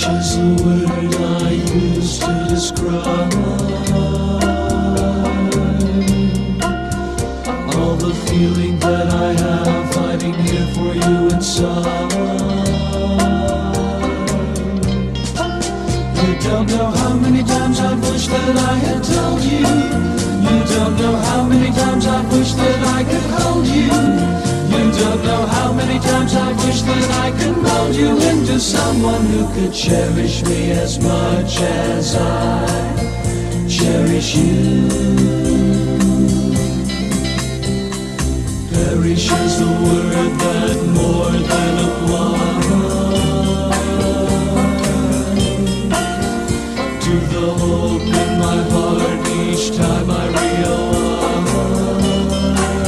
Cherish is the word I use to describe all the feeling that I have hiding here for you inside. You don't know how many times I've wished that I had told you. You don't know how many times I've wished that I could hold you. You don't know how many times I've wished that I could mold you into someone who could cherish me as much as I cherish you. Perish is the word that more than applies to the hope in my heart each time I realize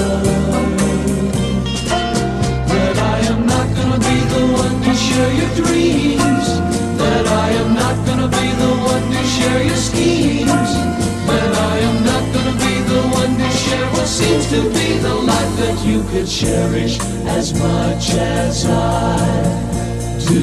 that I am not gonna be the one to share your dreams, that I am not gonna be the one to share your schemes, that I am not gonna be the one to share what seems to be the life that you could cherish as much as I do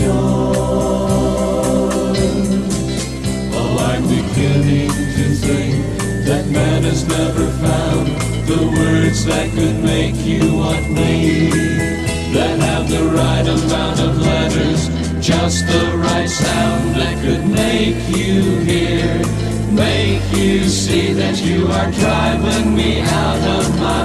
yours. Oh, I'm beginning to think that man has never found the words that could make you want me, that have the right amount of letters, just the right sound that could make you hear, make you see that you are driving me out of my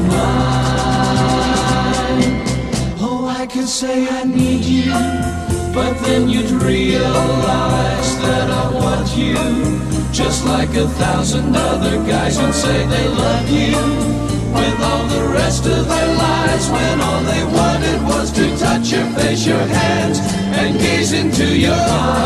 mind. Oh, I could say I need you, but then you'd realize that I want you, just like 1,000 other guys would say they love you, with all the rest of their lives, when all they wanted was to touch your face, your hands, and gaze into your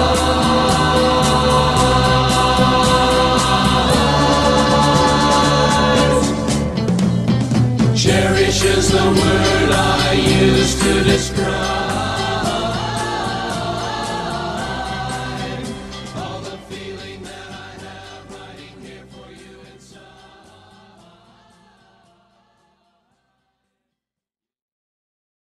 eyes. Cherish is the word I use to describe